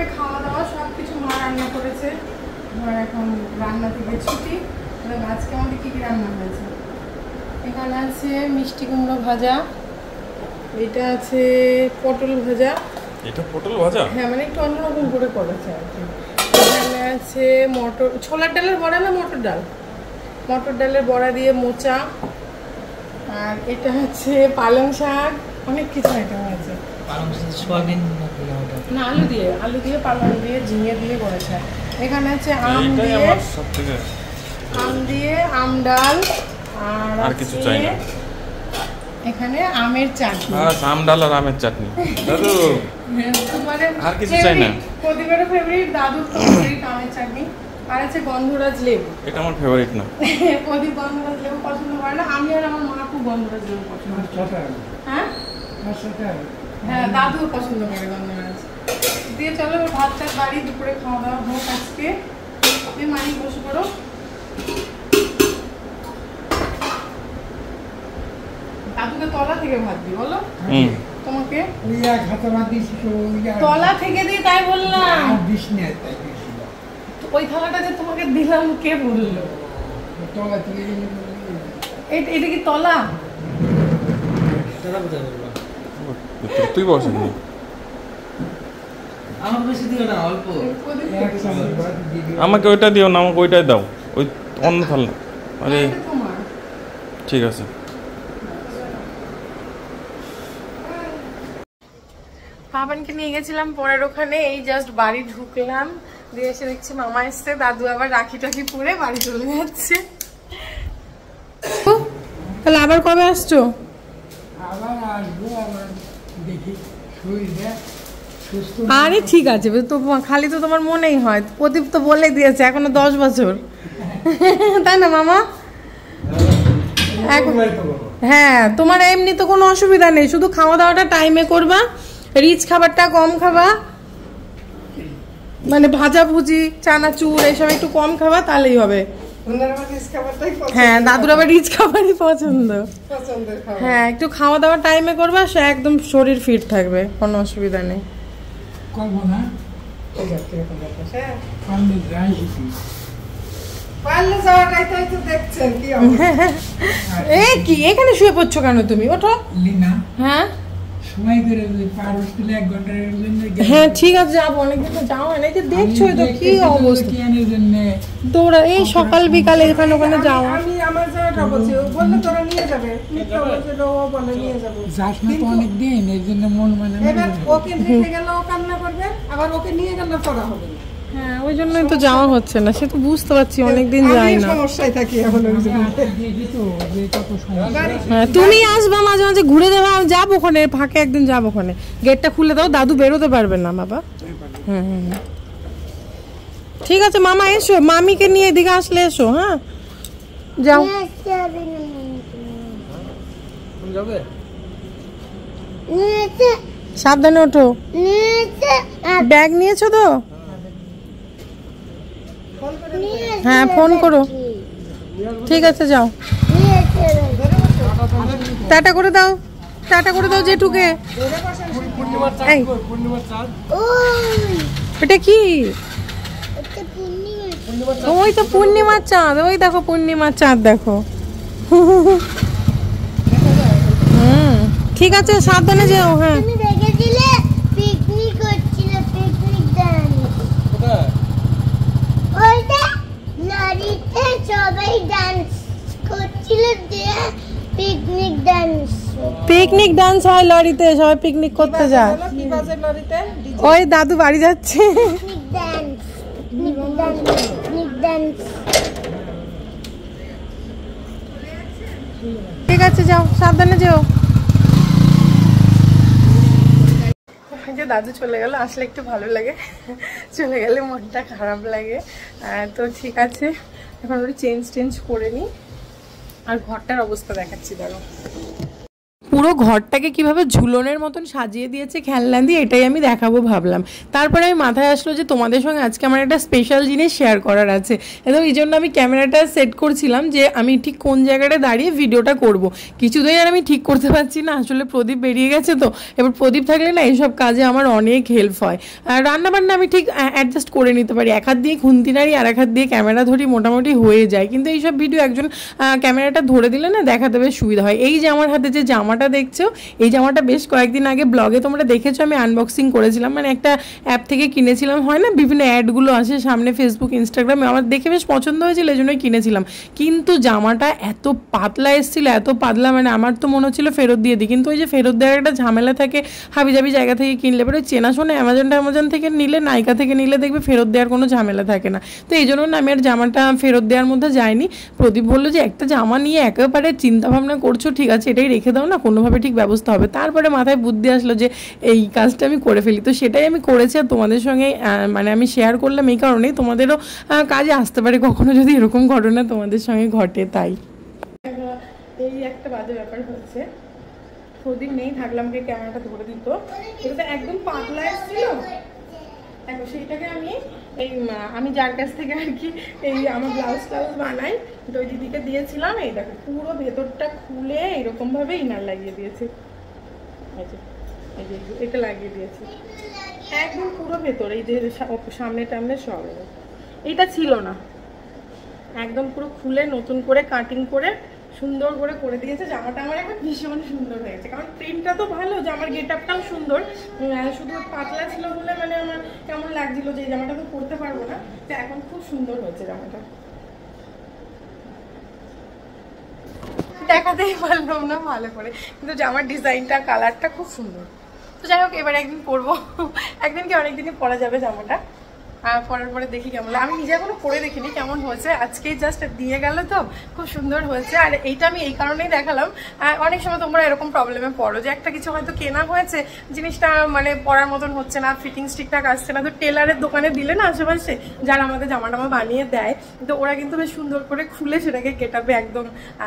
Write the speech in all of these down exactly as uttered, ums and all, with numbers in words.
খাওয়া দাওয়া সব কিছু মা রান্না করেছে। আর এখন রান্না থেকে ছুটি। আজকে আমাদের কী কী রান্না হয়েছে, এখানে আছে মিষ্টি কুমড়ো ভাজা, এটা আছে পটল ভাজা। এটা পটল ভাজা? হ্যাঁ, মানে একটু অন্যরকম করে করেছে আর কি। এখানে আছে মটর, ছোলার ডালের বড়া না মটর ডাল, মটর ডালের বড়া দিয়ে মোচা। আর এটা হচ্ছে পালং শাক, অনেক কিছু আইটেম আছে। সোয়াবিন না, আলু দিয়ে, আলু দিয়ে পালং দিয়ে ঝিঙে দিয়ে করেছে। এখানে আছে আম দিয়ে, আম দিয়ে আম ডাল। আর আর কিছু চাই না এখানে আমের চাটনি। বাস, আম ডাল আর আমের চাটনি। দাদু মানে আর কিছু চাই না। প্রদীপের ফেভারিট, দাদুর ফেভারিট আমের চাটনি। আর আছে গন্ধরাজ লেবু, এটা আমার ফেভারিট না। প্রদীপ গন্ধরাজ লেবু পছন্দ করে না, আমি আর আমার মা খুব গন্ধরাজ লেবু পছন্দ করে। হ্যাঁ হ্যাঁ, দাদুও পছন্দ করে গন্ধরাজ দিয়ে। চলো ভাত টাত বাড়ি, দুপুরে খাওয়া দাওয়া হোক আজকে। মানি বসে পড়ো। দাদুকে তলা থেকে ভাত দিই বলো, তোমাকে তলা থেকে দিই তাই বললাম। ওই থালাটা যে তোমাকে দিলাম কে বললো? এটা কি তলা? তুই বসে আমাকে ওইটা দিও না, আমাকে ওইটাই দাও, ওই অন্য থালা। আরে ঠিক আছে। পাপানকে নিয়ে গেছিলাম পরের ওখানে, এই জাস্ট বাড়ি ঢুকলাম, দিয়ে এসে দেখছি মামা এসছে, দাদু আবার রাখি টাখি পরে বাড়ি চলে যাচ্ছে। তাহলে আবার কবে আসছো? আরে ঠিক আছে, তো খালি তো তোমার মনেই হয়। প্রদীপ তো বলে দিয়েছে এখনো দশ বছর, তাই না মামা? হ্যাঁ, তোমার এমনি তো কোনো অসুবিধা নেই, শুধু খাওয়া দাওয়াটা টাইমে করবা, রিচ খাবারটা কম খাবা, মানে ভাজা ভুজি চানাচুর এইসব একটু কম খাবা, তাহলেই হবে। হ্যাঁ, দাদুর আবার রিচ খাবারই পছন্দ। হ্যাঁ, একটু খাওয়া দাওয়া টাইমে করবা, সে একদম শরীর ফিট থাকবে, কোনো অসুবিধা নেই। কি এখানে শুয়ে পড়ছো কেন তুমি? ওঠো। হ্যাঁ হ্যাঁ ঠিক আছে, যাবো, অনেকদিন তো যাও না, দেখছোই তো কি অবস্থা। তোরা এই সকাল বিকালে এখানে ওখানে যাও। আমি আমার জায়গাটা বলছি, বললে তোরা নিয়ে যাবে, অনেকদিন এর জন্য মন মানে ওকে দেখে গেল, ও কান্না করবে, আবার ওকে নিয়ে গেলে পড়া হবে। হ্যাঁ, ওই জন্যই তো যাওয়া হচ্ছে না, সে তো বুঝতে পারছি, অনেকদিন যাই না, সমস্যায় থাকি এখন। হ্যাঁ, তুমি আসবা মাঝে মাঝে ঘুরে যাবে, আমি যাবো ওখানে, ফাঁকে একদিন যাবো ওখানে। গেটটা খুলে দাও, দাদু বেরোতে পারবে না বাবা। হ্যাঁ হ্যাঁ ঠিক আছে মামা, এসো, মামিকে নিয়ে এদিকে আসলে এসো। হ্যাঁ যাও, সাবধানে ওঠো। ব্যাগ নিয়েছো তো? হ্যাঁ ফোন করো, ঠিক আছে যাও। টাটা করে দাও, টাটা করে দাও জেঠুকে। এটা কি? ওই তো পূর্ণিমার চাঁদ, ওই দেখো পূর্ণিমার চাঁদ দেখো। হুম ঠিক আছে, সাবধানে যেও। হ্যাঁ পিকনিক ডান্স হয় লরিতে, সবাই পিকনিক করতে যায়। ওই দাদু বাড়ি যাচ্ছে। ঠিক আছে যাও, সাবধানে যেও। যে দাদু চলে গেল, আসলে একটু ভালো লাগে, চলে গেলে মনটা খারাপ লাগে। তো ঠিক আছে, এখন ওটা চেঞ্জ টেঞ্জ করে নিই, আর ঘরটার অবস্থা দেখাচ্ছি। ধরো পুরো ঘরটাকে কিভাবে ঝুলনের মতন সাজিয়ে দিয়েছে খেলনা দিয়ে, এটাই আমি দেখাবো ভাবলাম। তারপরে আমি মাথায় আসলো যে তোমাদের সঙ্গে আজকে আমার একটা স্পেশাল জিনিস শেয়ার করার আছে, এবং এই জন্য আমি ক্যামেরাটা সেট করছিলাম যে আমি ঠিক কোন জায়গাটা দাঁড়িয়ে ভিডিওটা করব। কিছুতেই আর আমি ঠিক করতে পারছি না, আসলে প্রদীপ বেরিয়ে গেছে তো। এবার প্রদীপ থাকলে না এইসব কাজে আমার অনেক হেল্প হয়। আর রান্নাবান্না আমি ঠিক অ্যাডজাস্ট করে নিতে পারি, এক হাত দিয়ে খুন্তি নাড়ি আর এক হাত দিয়ে ক্যামেরা ধরি, মোটামুটি হয়ে যায়। কিন্তু এইসব ভিডিও একজন ক্যামেরাটা ধরে দিলে না দেখাতে বেশ সুবিধা হয়। এই যে আমার হাতে যে জামাটা দেখছো, এই জামাটা বেশ কয়েকদিন আগে ব্লগে তোমরা দেখেছো আমি আনবক্সিং করেছিলাম, মানে একটা অ্যাপ থেকে কিনেছিলাম, হয় না বিভিন্ন অ্যাডগুলো আসে সামনে ফেসবুক ইনস্টাগ্রামে, আমার দেখে বেশ পছন্দ হয়েছিল, এই জন্যই কিনেছিলাম। কিন্তু জামাটা এত পাতলা এসেছিলো, এত পাতলা, মানে আমার তো মনে হচ্ছিলো ফেরত দিয়ে দিই। কিন্তু ওই যে ফেরত দেওয়ার একটা ঝামেলা থাকে, হাবিজাবি জায়গা থেকে কিনলে পরে চেনাশোনা অ্যামাজন অ্যামাজন থেকে নিলে, নাইকা থেকে নিলে দেখবে ফেরত দেওয়ার কোনো ঝামেলা থাকে না। তো এই জন্য না আমি আর জামাটা ফেরত দেওয়ার মধ্যে যাইনি। প্রদীপ বললো যে একটা জামা নিয়ে একেবারে চিন্তাভাবনা করছো, ঠিক আছে এটাই রেখে দাও না, কোনোভাবে ঠিক ব্যবস্থা হবে। তারপরে মাথায় বুদ্ধি আসলো যে এই কাজটা আমি করে ফেলি, তো সেটাই আমি করেছি। আর তোমাদের সঙ্গে মানে আমি শেয়ার করলাম এই কারণেই, তোমাদেরও কাজে আসতে পারে কখনো যদি এরকম ঘটনা তোমাদের সঙ্গে ঘটে। তাই এই একটা বাজে ব্যাপার হচ্ছে, প্রদীপ নেই, থাকলে আমাকে ক্যামেরাটা ধরে দিত। এটা একদম পাতলা এসেছিল, দেখো সেইটাকে আমি এই আমি যার কাছ থেকে আর কি এই আমার ব্লাউজ টাউজ বানাই, তো ওই দিদিকে দিয়েছিলাম। এই দেখো পুরো ভেতরটা খুলে এরকমভাবে ইনার লাগিয়ে দিয়েছে, এই যে এটা লাগিয়ে দিয়েছে একদম পুরো ভেতর, এই যে সামনে টামনে সব। এইটা ছিল না, একদম পুরো খুলে নতুন করে কাটিং করে সুন্দর করে করে দিয়েছে। জামাটা আমার এখন ভীষণ সুন্দর হয়েছে, কারণ প্রিন্টটা তো ভালো, জামার গেট আপটাও সুন্দর, শুধু পাতলা ছিল বলে মানে আমার কেমন লাগছিল যে এই জামাটা তো পরতে পারবো না, তো এখন খুব সুন্দর হয়েছে জামাটা। দেখাতেই পারলাম না ভালো করে, কিন্তু জামার ডিজাইনটা কালারটা খুব সুন্দর। তো যাই হোক, এবার একদিন পরবো, একদিন কি অনেকদিনই পরা যাবে জামাটা। আর পরার পরে দেখি কেমন, আমি নিজে এখনো পরে দেখিনি কেমন হয়েছে, আজকেই জাস্ট দিয়ে গেল তো খুব সুন্দর হয়েছে। আর এইটা আমি এই কারণেই দেখালাম, অনেক সময় তোমরা এরকম প্রবলেমে পড়ো যে একটা কিছু হয়তো কেনা হয়েছে, জিনিসটা মানে পরার মতন হচ্ছে না, ফিটিংস ঠিকঠাক আসছে না, তো টেলারের দোকানে দিলে না আশেপাশে যারা আমাদের জামা টামা বানিয়ে দেয়, তো ওরা কিন্তু বেশ সুন্দর করে খুলে সেটাকে গেটাপে একদম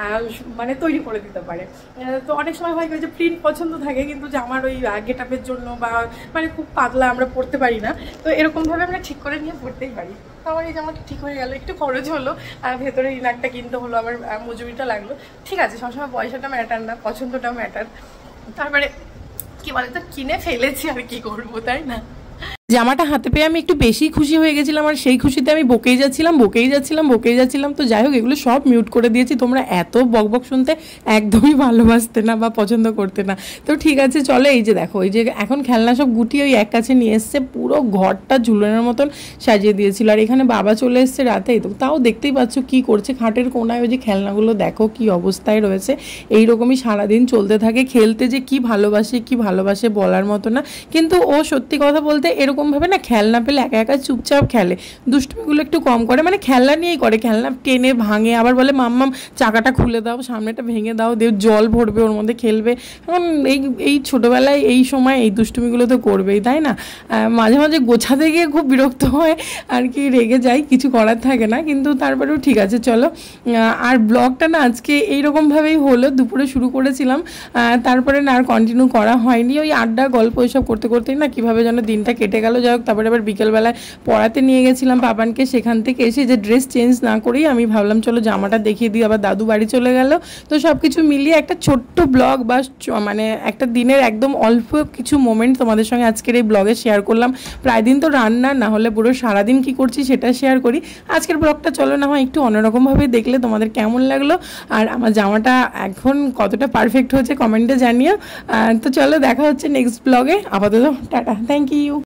মানে তৈরি করে দিতে পারে। তো অনেক সময় হয় যে প্রিন্ট পছন্দ থাকে কিন্তু জামার ওই গেটাপের জন্য বা মানে খুব পাতলা আমরা পরতে পারি না, তো এরকমভাবে আমরা ঠিক করে নিয়ে পড়তেই পারি। তো আমার এই জামাটা ঠিক হয়ে গেল, একটু খরচ হলো, আর ভেতরে ইনারটা কিনতে হলো, আবার মজুরিটা লাগলো, ঠিক আছে সবসময় পয়সাটা ম্যাটার না, পছন্দটা ম্যাটার। তারপরে কি বলে তো, কিনে ফেলেছি আর কি করবো, তাই না। জামাটা হাতে পেয়ে আমি একটু বেশি খুশি হয়ে গেছিলাম, আর সেই খুশিতে আমি বকেই যাচ্ছিলাম বকেই যাচ্ছিলাম বকেই যাচ্ছিলাম তো যাই হোক, এগুলো সব মিউট করে দিয়েছি, তোমরা এত বকবক শুনতে একদমই ভালোবাসতে না বা পছন্দ করতে না। তো ঠিক আছে চলো, এই যে দেখো এই যে এখন খেলনা সব গুটিয়ে ওই এক কাছে নিয়ে এসছে, পুরো ঘরটা ঝুলনের মতন সাজিয়ে দিয়েছিল। আর এখানে বাবা চলে এসছে রাতেই, তো তাও দেখতেই পাচ্ছ কি করছে, খাটের কোনায় ওই যে খেলনাগুলো দেখো কি অবস্থায় রয়েছে। এইরকমই সারাদিন চলতে থাকে, খেলতে যে কি ভালোবাসে কি ভালোবাসে বলার মতো না। কিন্তু ও সত্যি কথা বলতে এরকম ভাবে না খেলনা পেলে একা একা চুপচাপ খেলে, দুষ্টুমিগুলো একটু কম করে, মানে খেলনা নিয়েই করে, খেলনা টেনে ভাঙে, আবার বলে মাম্মাম চাকাটা খুলে দাও, সামনেটা ভেঙে দাও, দিয়ে জল ভরবে ওর মধ্যে খেলবে। এখন এই এই ছোটোবেলায় এই সময় এই দুষ্টুমিগুলো তো করবেই, তাই না। মাঝে মাঝে গোছাতে গিয়ে খুব বিরক্ত হয় আর কি, রেগে যায়, কিছু করার থাকে না, কিন্তু তারপরেও ঠিক আছে চলো। আর ব্লগটা না আজকে এইরকমভাবেই হলো, দুপুরে শুরু করেছিলাম, তারপরে না আর কন্টিনিউ করা হয়নি, ওই আড্ডা গল্প এসব করতে করতেই না কীভাবে যেন দিনটা কেটে গেল। যাই হোক, তারপরে আবার বিকেলবেলায় পড়াতে নিয়ে গেছিলাম পাপানকে, সেখান থেকে এসে যে ড্রেস চেঞ্জ না করেই আমি ভাবলাম চলো জামাটা দেখিয়ে দিই, আবার দাদু বাড়ি চলে গেল। তো সব কিছু মিলিয়ে একটা ছোট্ট ব্লগ বা মানে একটা দিনের একদম অল্প কিছু মোমেন্ট তোমাদের সঙ্গে আজকের এই ব্লগে শেয়ার করলাম। প্রায় দিন তো রান্না না হলে পুরো সারাদিন কি করছি সেটা শেয়ার করি, আজকের ব্লগটা চলো না হয় একটু অন্যরকমভাবে দেখলে তোমাদের কেমন লাগলো, আর আমার জামাটা এখন কতটা পারফেক্ট হয়েছে কমেন্টে জানিও। তো চলো দেখা হচ্ছে নেক্সট ব্লগে, আপাতত টাটা, থ্যাংক ইউ।